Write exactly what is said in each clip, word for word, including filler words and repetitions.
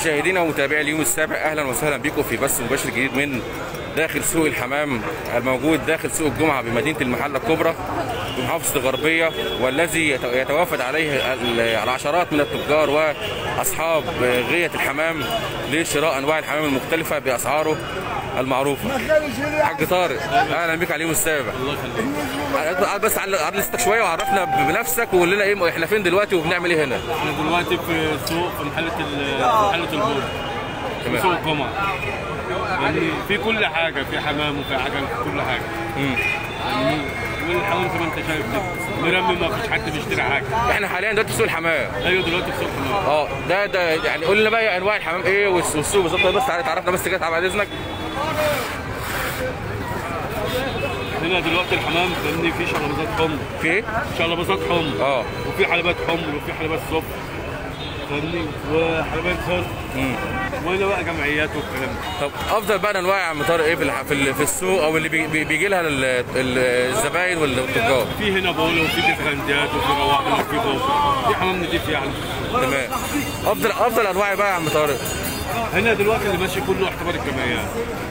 مشاهدينا ومتابعي اليوم السابع، اهلا وسهلا بكم في بث مباشر جديد من داخل سوق الحمام الموجود داخل سوق الجمعه بمدينه المحله الكبرى بمحافظه الغربيه، والذي يتوافد عليه العشرات من التجار واصحاب غيه الحمام لشراء انواع الحمام المختلفه باسعاره المعروفه. حاج طارق اهلا بك على اليوم السابع. الله يخليك. بس عرض لستك شويه وعرفنا بنفسك وقول لنا ايه احنا فين دلوقتي وبنعمل ايه هنا. احنا دلوقتي في سوق في محله محله البول في سوق الجمعه، يعني في كل حاجه، في حمام وفي عجل، في كل حاجه. امم يعني والحمام زي ما انت شايف كده مرمي، ما فيش حد بيشتري حاجه. احنا حاليا دلوقتي في سوق الحمام. ايوه دلوقتي في سوق الحمام. اه ده ده يعني قول لنا بقى انواع الحمام ايه والسوق بالظبط، بس تعرفنا بس كده بعد اذنك. هنا دلوقتي الحمام فاهمني في شلبازات حمر. في ايه؟ شلبازات حمر. اه وفي حلبات حمر وفي حلبات صفر فاهمني وحلبات صفر. امم وهنا بقى جمعيات والكلام ده. طب افضل بقى انواع يا عم طارق ايه في في السوق او اللي بي بيجي لها الزباين والتجار؟ في هنا بوله وفي ديسغندات وفي رواحل وفي بوله، في حمام نضيف يعني. تمام. افضل افضل انواع بقى يا عم طارق؟ هنا دلوقتي اللي ماشي كله اعتبار الجمعيات.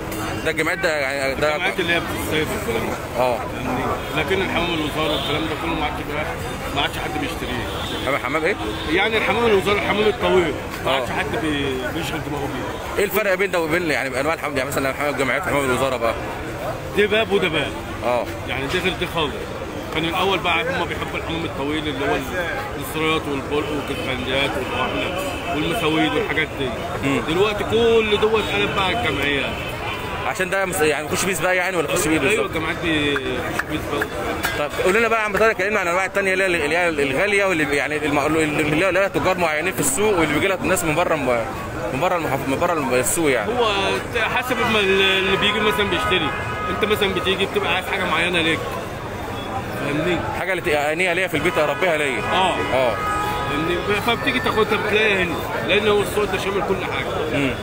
ده الجمعيات ده يعني ده الجمعيات اللي هي بتستيف والكلام ده. اه لكن الحمام الوزاره والكلام ده كله ما عادش ما عادش حد بيشتريه. حمام حمام ايه؟ يعني الحمام الوزاره الحمام الطويل ما عادش حد بيشغل دماغه بيه. ايه الفرق بين ده وبين يعني انواع الحمام؟ يعني مثلا حمام الجمعيات وحمام الوزاره بقى؟ ده باب وده باب. اه يعني ده غير ده خالص. كان الاول بقى هم بيحبوا الحمام الطويل اللي هو النصريات والبلق والكتفنديات والرحله والمساويد والحاجات دي. مم. دلوقتي كل دوت قلب بقى الجمعيات. عشان ده يعني يخش بيه سباق يعني ولا يخش بيه بالظبط؟ ايوه الجمعيات دي يخش بيه سباق. طب قول لنا بقى يا عم طارق، كلمنا عن الانواع الثانيه اللي هي الغاليه واللي يعني اللي لها تجار معينين في السوق واللي بيجي لها الناس من بره من بره من بره السوق يعني. هو حسب ما اللي بيجي مثلا بيشتري، انت مثلا بتيجي بتبقى عايز حاجه معينه ليك فاهمني؟ حاجه اللي تقانيها ليا في البيت اربيها ليا. اه اه فاهمني؟ فبتيجي تاخدها بتلاقيها هنا لان هو السوق ده شامل كل حاجه. امم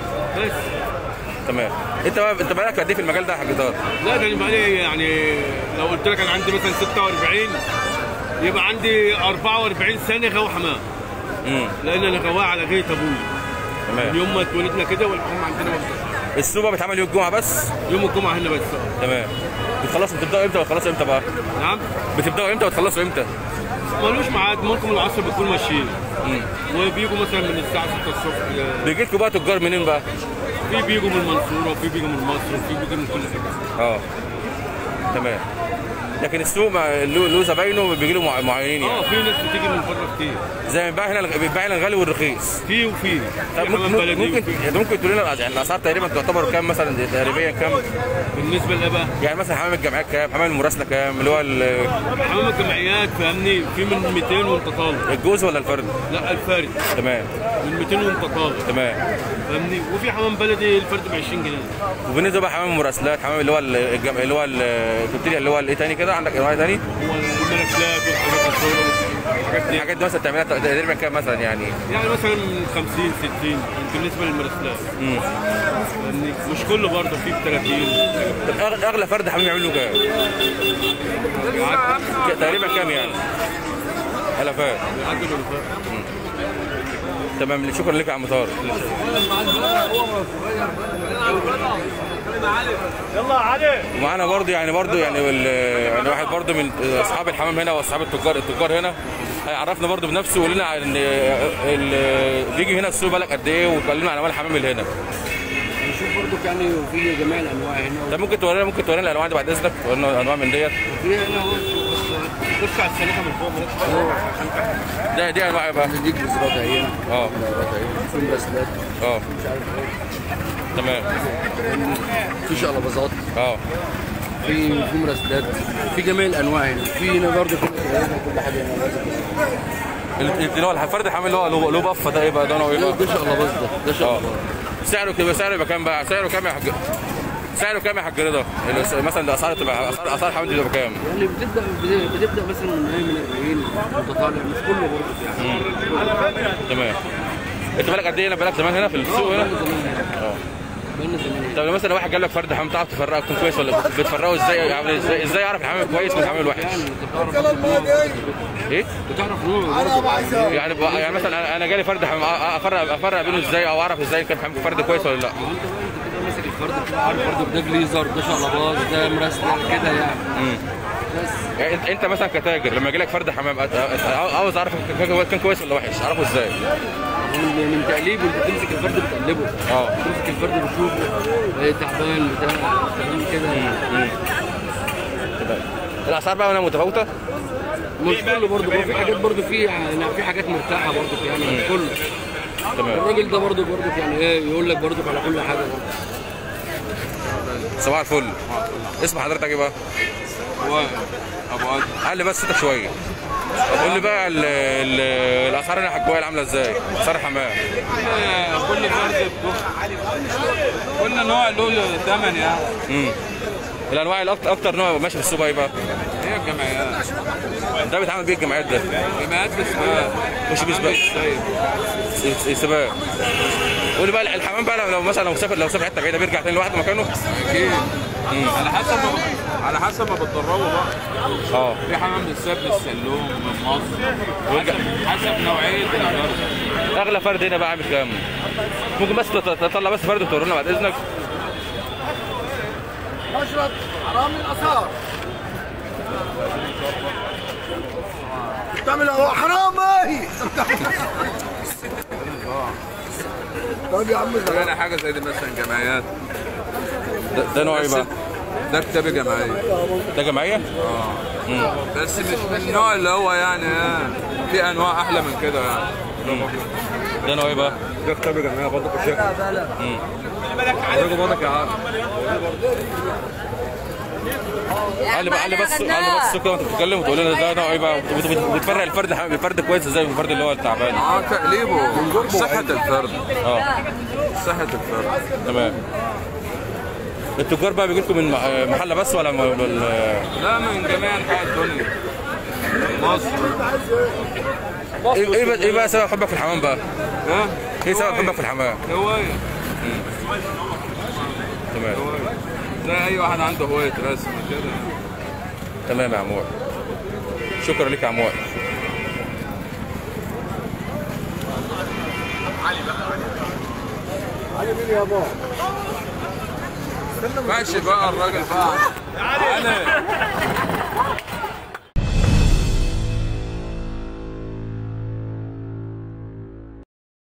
بس تمام. انت بقى انت بقالك قد ايه في المجال ده يا حاج طارق؟ لا ده انا بقالي يعني لو قلت لك انا عندي مثلا ستة وأربعين يبقى عندي أربعة وأربعين سنه غوا حمام. امم لان انا غواها على غايه ابوي. تمام. يوم ما اتولدنا كده والحمام عندنا مفتوح. السوق بقى بيتعمل يوم الجمعه بس؟ يوم الجمعه هنا بس. تمام. بتخلصوا بتبداوا امتى وتخلصوا امتى بقى؟ نعم؟ بتبداوا امتى وتخلصوا امتى؟ مالوش ميعاد، ممكن العصر بيكونوا ماشيين. امم وبيجوا مثلا من الساعه ستة الصبح. بيجي لكم بقى تجار منين بقى؟ في بيجوا من المنصوره وفي بيجوا من مصر وفي بيجوا من كل حته. اه تمام. لكن السوق له زباينه بيجي له معينين يعني. اه في ناس بتيجي من بره كتير. زي ما بيتباع هنا بيتباع هنا الغالي والرخيص. في وفي. طب ممكن ممكن ممكن تقول لنا يعني الاسعار تقريبا تعتبر كام مثلا تقريبا كام؟ بالنسبه لايه بقى؟ يعني مثلا حمام الجمعيات كام؟ حمام المراسله كام؟ اللي هو حمام الجمعيات فاهمني في من مئتين وانت طالع. الجوز ولا الفرد؟ لا الفرد. تمام. من مئتين وانت طالع. تمام. فاهمني وفي حمام بلدي الفرد ب عشرين جنيه. وبالنسبه بقى حمام المراسلات، حمام اللي هو الجمع اللي هو قلت لي اللي هو ايه تاني كده؟ عندك انواع تاني؟ هو المراسلات والحاجات الصغيره الحاجات دي. الحاجات دي مثلا تعملها تقريبا كام مثلا يعني؟ يعني مثلا خمسين ستين بالنسبه للمراسلات. امم فاهمني مش كله برضه في ب ثلاثين. طب اغلى فرد حمام يعمل له كام؟ تقريبا كام يعني؟ الافات. بيعدوا الالفات. تمام. شكرا لك يا عم طارق. يلا علي. ومعانا برضه يعني برضه يعني يعني واحد برضه من اصحاب الحمام هنا واصحاب التجار التجار هنا هيعرفنا برضه بنفسه ويقول لنا عن بيجي هنا السوق بالك قد ايه ويقول لنا عن انواع الحمام اللي هنا. نشوف برضه يعني في جميع الانواع هنا. طب ممكن تورينا ممكن تورينا الانواع دي بعد اذنك؟ تورينا انواع من ديت. في هنا بص على السلخه من فوق. ده دي انواع بقى. دي جزرات اهي. اه في مراسلات. اه مش عارف ايه. تمام. في شقلباظات. اه في في مراسلات في جميع الانواع هنا. في هنا برضه كل حاجه هنا. اللي هو الفرد الحمام اللي هو له بفه ده ايه بقى؟ ده نوع ايه؟ ده شقلباظ ده ده شقلباظ. سعره كده سعره يبقى كام بقى؟ سعره كام يا حاج؟ سعره كام يا حاج رضا؟ مثلا الاسعار تبقى اسعار اسعار الحمام دي تبقى كام؟ يعني بتبدا بتبدا مثلا من أربعين وانت طالع مش كله برضه يعني. تمام. انت بالك قد ايه هنا؟ بالك زمان هنا في السوق هنا؟ اه بقالنا زمان. طب لو مثلا واحد جاب لك فرد حمام تعرف تفرقه يكون كويس ولا بتفرقه ازاي؟ عامل ازاي ازاي يعرف الحمام الكويس من الحمام الوحش؟ يعني انت بتعرف ايه؟ بتعرف نوع. يعني يعني مثلا انا انا جالي فرد حمام افرق افرق بينه ازاي او اعرف ازاي كان فرد كويس ولا لا؟ انت بقى انت كده ماسك الفرد بتبقى عارف برضه ده جليزر ده شقلباز ده مرسله كده يعني. امم بس يعني انت انت مثلا كتاجر لما يجي لك فرد حمام عاوز اعرف كان كويس ولا وحش اعرفه ازاي؟ من من تقليبه انت بتمسك الفرد بتقلبه. اه بتمسك الفرد بتشوفه ايه تعبان بتاع تمام كده. الاسعار بقى هنا متفاوته؟ مش كله برضه في حاجات برضه في يعني في حاجات مرتاحه برضه يعني مش كله. تمام. الراجل ده برضه برضه يعني ايه يقول لك برضه على كل حاجه برضه. صباح الفل. اسم حضرتك ايه بقى؟ هو ابو ادم. علي بس صوتك شويه. قول لي بقى ال ال الاسعار هنا حجويه عامله ازاي؟ اسعار الحمام. كل فرد كل نوع له ثمن يعني. امم الانواع الاكتر اكتر نوع ماشي في السوق ايه بقى؟ هي الجمعيات. ده بيتعمل بيه الجمعيات ده؟ جمعيات بسباق. مش بسباق. سباق. قول لي بقى الحمام بقى لو مثلا لو سافر لو سافر حته بعيده بيرجع تاني لوحده مكانه؟ اكيد. على حسب ما على حسب ما بتدربه بقى. اه في حمام بيتساب للسلوم من مصر. حسب حسب نوعيه الفرد. اغلى فرد هنا بقى عامل كام؟ ممكن بس تطلع بس فرد وتورونا بعد اذنك. مشرب حرام الاسعار بتعمل حرام اهي. طب يا عم انا حاجه زي دي مثلا جمعيات. ده, ده نوع ايه بقى؟ ده كتاب جمعيه. ده جمعيه؟ اه بس مش من النوع اللي هو يعني آه. في انواع احلى من كده يعني. ده نوع ايه بقى؟ ده كتاب جمعيه برضه في الشركه. امم حضرتك برضك يا عم. علي بقى علي بس علي بس كده وانت بتتكلم وتقول لنا ده نوع ايه بقى؟ بتفرق الفرد الفرد كويس ازاي من الفرد اللي هو التعبان؟ اه تقليبه صحه الفرد. اه صحه الفرد. تمام. التجار بقى بيجي لكم من محله بس ولا من لا من جميع انحاء الدنيا. مصر. ايه ايه بقى, إيه بقى سبب حبك في الحمام بقى؟ ها؟ ايه سبب حبك في الحمام؟ هوايه. تمام. زي اي واحد عنده هوايه رسم كده. تمام يا عمور. شكرا لك يا عمور. علي بقى علي مين يا بابا؟ ماشي بقى الراجل بقى. علي